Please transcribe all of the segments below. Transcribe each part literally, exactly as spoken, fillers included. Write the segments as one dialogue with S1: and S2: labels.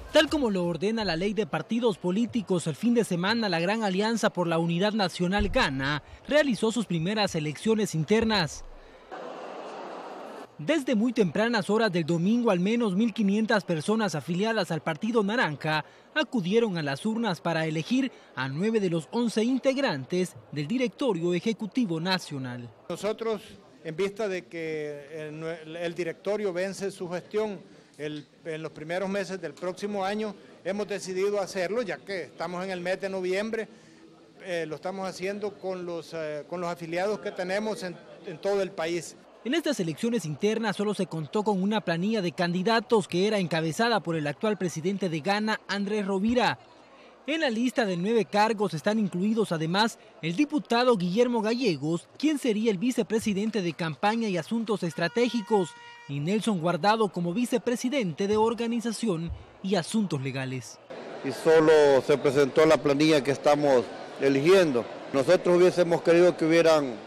S1: Tal como lo ordena la ley de partidos políticos, el fin de semana la Gran Alianza por la Unidad Nacional Gana realizó sus primeras elecciones internas. Desde muy tempranas horas del domingo, al menos mil quinientas personas afiliadas al Partido Naranja acudieron a las urnas para elegir a nueve de los once integrantes del Directorio Ejecutivo Nacional.
S2: Nosotros, en vista de que el, el directorio vence su gestión el, en los primeros meses del próximo año, hemos decidido hacerlo, ya que estamos en el mes de noviembre, eh, lo estamos haciendo con los, eh, con los afiliados que tenemos en, en todo el país.
S1: En estas elecciones internas solo se contó con una planilla de candidatos que era encabezada por el actual presidente de Gana, Andrés Rovira. En la lista de nueve cargos están incluidos además el diputado Guillermo Gallegos, quien sería el vicepresidente de Campaña y Asuntos Estratégicos, y Nelson Guardado como vicepresidente de Organización y Asuntos Legales.
S3: Y solo se presentó la planilla que estamos eligiendo. Nosotros hubiésemos querido que hubieran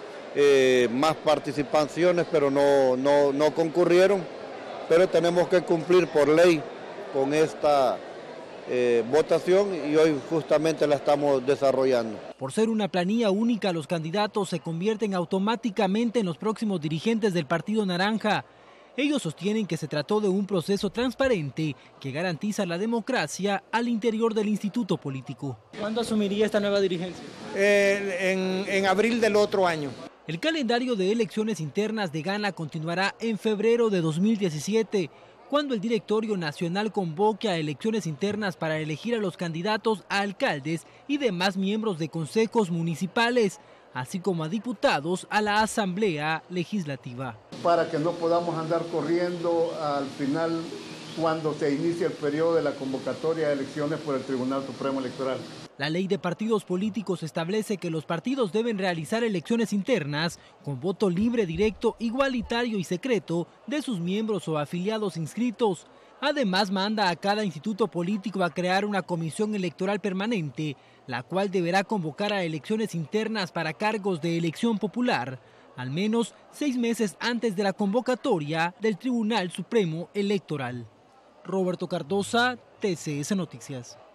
S3: Eh, más participaciones, pero no, no, no concurrieron, pero tenemos que cumplir por ley con esta eh, votación y hoy justamente la estamos desarrollando.
S1: Por ser una planilla única, los candidatos se convierten automáticamente en los próximos dirigentes del Partido Naranja. Ellos sostienen que se trató de un proceso transparente que garantiza la democracia al interior del instituto político.
S4: ¿Cuándo asumiría esta nueva dirigencia?
S2: Eh, en, en abril del otro año.
S1: El calendario de elecciones internas de Gana continuará en febrero de dos mil diecisiete, cuando el Directorio Nacional convoque a elecciones internas para elegir a los candidatos a alcaldes y demás miembros de consejos municipales, así como a diputados a la Asamblea Legislativa.
S5: Para que no podamos andar corriendo al final cuando se inicie el periodo de la convocatoria de elecciones por el Tribunal Supremo Electoral.
S1: La ley de partidos políticos establece que los partidos deben realizar elecciones internas con voto libre, directo, igualitario y secreto de sus miembros o afiliados inscritos. Además, manda a cada instituto político a crear una comisión electoral permanente, la cual deberá convocar a elecciones internas para cargos de elección popular, al menos seis meses antes de la convocatoria del Tribunal Supremo Electoral. Roberto Cardosa, T C S Noticias.